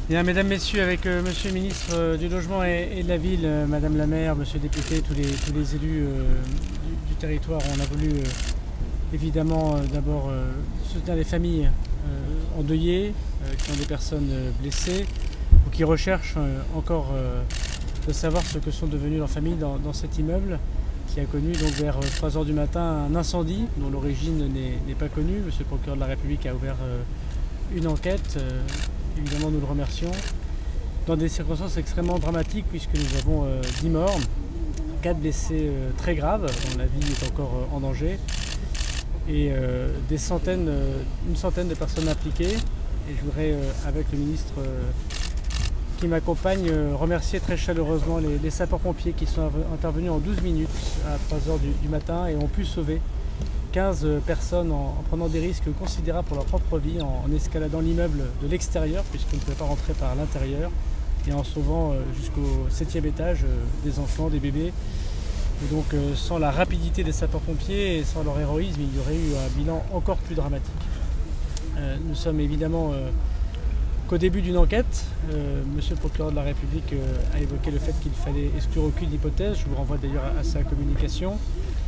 Bien, mesdames, messieurs, avec monsieur le ministre du Logement et de la Ville, madame la maire, monsieur le député, tous les élus du territoire, on a voulu évidemment d'abord soutenir les familles endeuillées, qui ont des personnes blessées ou qui recherchent encore de savoir ce que sont devenues leurs familles dans cet immeuble qui a connu donc vers 3 h du matin un incendie dont l'origine n'est pas connue. Monsieur le procureur de la République a ouvert une enquête. Évidemment, nous le remercions, dans des circonstances extrêmement dramatiques puisque nous avons 10 morts, 4 blessés très graves dont la vie est encore en danger et une centaine de personnes impliquées. Et je voudrais, avec le ministre qui m'accompagne, remercier très chaleureusement les sapeurs-pompiers qui sont intervenus en 12 minutes à 3 h du matin et ont pu sauver 15 personnes en prenant des risques considérables pour leur propre vie, en escaladant l'immeuble de l'extérieur puisqu'on ne pouvait pas rentrer par l'intérieur et en sauvant jusqu'au 7e étage des enfants, des bébés. Et donc sans la rapidité des sapeurs-pompiers et sans leur héroïsme, il y aurait eu un bilan encore plus dramatique. Nous sommes évidemment qu'au début d'une enquête. Monsieur le procureur de la République a évoqué le fait qu'il fallait exclure aucune hypothèse. Je vous renvoie d'ailleurs à sa communication.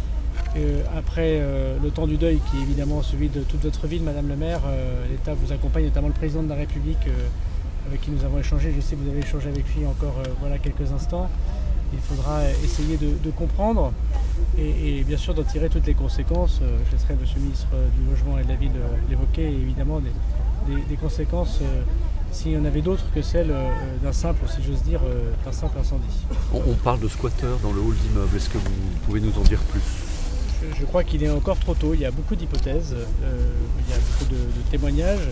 Après le temps du deuil, qui est évidemment celui de toute votre ville, Madame la maire, l'État vous accompagne, notamment le président de la République avec qui nous avons échangé. Je sais que vous avez échangé avec lui encore voilà, quelques instants. Il faudra essayer de comprendre et bien sûr d'en tirer toutes les conséquences. Je laisserai Monsieur le ministre du Logement et de la Ville l'évoquer, et évidemment des conséquences s'il y en avait d'autres que celles d'un simple, si j'ose dire, d'un simple incendie. On parle de squatteurs dans le hall d'immeuble. Est-ce que vous pouvez nous en dire plus ? Je crois qu'il est encore trop tôt, il y a beaucoup d'hypothèses, il y a beaucoup de témoignages.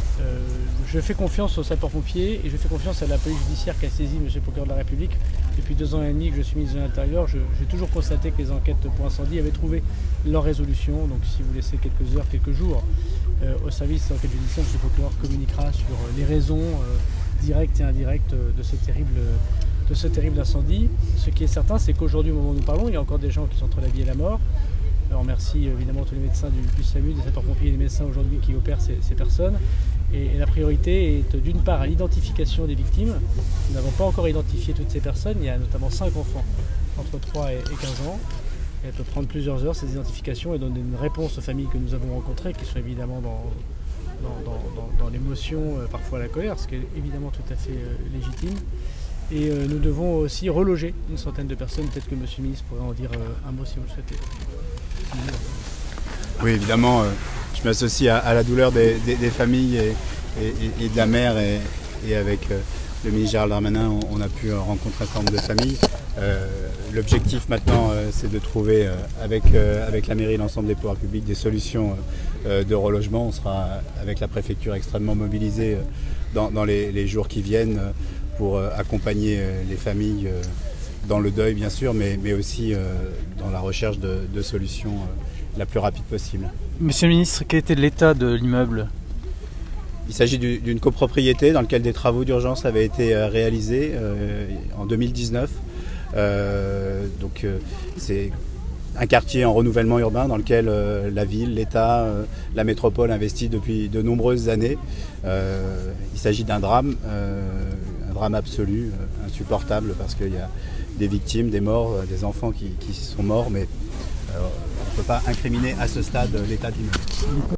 Je fais confiance aux sapeurs-pompiers et je fais confiance à la police judiciaire qui a saisi M. le procureur de la République. Depuis 2 ans et demi que je suis ministre de l'Intérieur, j'ai toujours constaté que les enquêtes pour incendie avaient trouvé leur résolution. Donc si vous laissez quelques heures, quelques jours au service d'enquête judiciaire, M. le procureur communiquera sur les raisons directes et indirectes de ce terrible incendie. Ce qui est certain, c'est qu'aujourd'hui, au moment où nous parlons, il y a encore des gens qui sont entre la vie et la mort. On remercie évidemment tous les médecins du SAMU, des sapeurs-pompiers et des médecins aujourd'hui qui opèrent ces personnes. Et la priorité est d'une part à l'identification des victimes. Nous n'avons pas encore identifié toutes ces personnes. Il y a notamment 5 enfants entre 3 et 15 ans. Et elle peut prendre plusieurs heures, ces identifications, et donner une réponse aux familles que nous avons rencontrées, qui sont évidemment dans l'émotion, parfois la colère, ce qui est évidemment tout à fait légitime. Et nous devons aussi reloger une centaine de personnes. Peut-être que M. le ministre pourrait en dire un mot si vous le souhaitez. Oui, évidemment, je m'associe à la douleur des familles et de la mère, et avec le ministre Gérald Darmanin, on a pu rencontrer un certain nombre de familles. L'objectif maintenant, c'est de trouver avec la mairie et l'ensemble des pouvoirs publics des solutions de relogement. On sera avec la préfecture extrêmement mobilisés dans les jours qui viennent pour accompagner les familles dans le deuil bien sûr, mais aussi dans la recherche de solutions la plus rapide possible. Monsieur le ministre, quel était l'état de l'immeuble ? Il s'agit d'une copropriété dans laquelle des travaux d'urgence avaient été réalisés en 2019. C'est un quartier en renouvellement urbain dans lequel la ville, l'État, la métropole investissent depuis de nombreuses années. Il s'agit d'un drame absolu, insupportable, parce qu'il y a des victimes, des morts, des enfants qui sont morts, mais on ne peut pas incriminer à ce stade l'état de l'immeuble.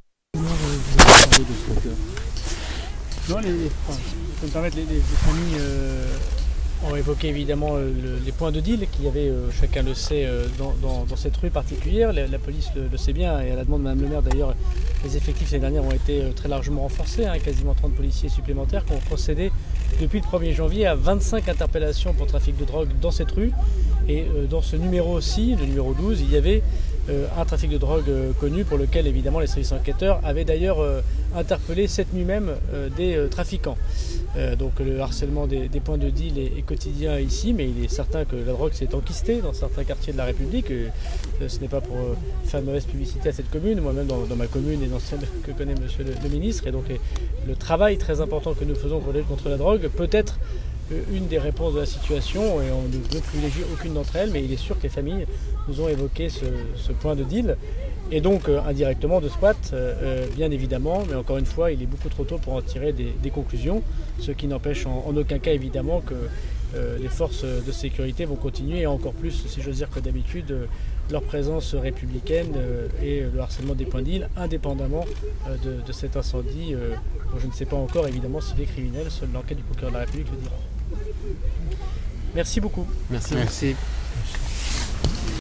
Non, je peux me permettre, les familles ont évoqué évidemment les points de deal qu'il y avait, chacun le sait, dans cette rue particulière. La police le sait bien, et à la demande de Mme le maire d'ailleurs, les effectifs l'année dernière ont été très largement renforcés, quasiment 30 policiers supplémentaires qui ont procédé depuis le 1er janvier à 25 interpellations pour trafic de drogue dans cette rue. Et dans ce numéro aussi, le numéro 12, il y avait un trafic de drogue connu pour lequel évidemment les services enquêteurs avaient d'ailleurs interpellé cette nuit même des trafiquants. Donc le harcèlement des points de deal est quotidien ici, mais il est certain que la drogue s'est enquistée dans certains quartiers de la République. Ce n'est pas pour faire de mauvaise publicité à cette commune, moi-même dans ma commune et dans celle que connaît Monsieur le ministre. Et donc le travail très important que nous faisons pour lutter contre la drogue peut être une des réponses de la situation, et on ne privilégie aucune d'entre elles, mais il est sûr que les familles nous ont évoqué ce point de deal. et donc indirectement de squat, bien évidemment, mais encore une fois, il est beaucoup trop tôt pour en tirer des conclusions, ce qui n'empêche en aucun cas évidemment que les forces de sécurité vont continuer, et encore plus, si j'ose dire que d'habitude, leur présence républicaine et le harcèlement des points d'île, indépendamment de cet incendie, dont je ne sais pas encore évidemment s'il est criminel, seule l'enquête du procureur de la République le dira. Merci beaucoup. Merci.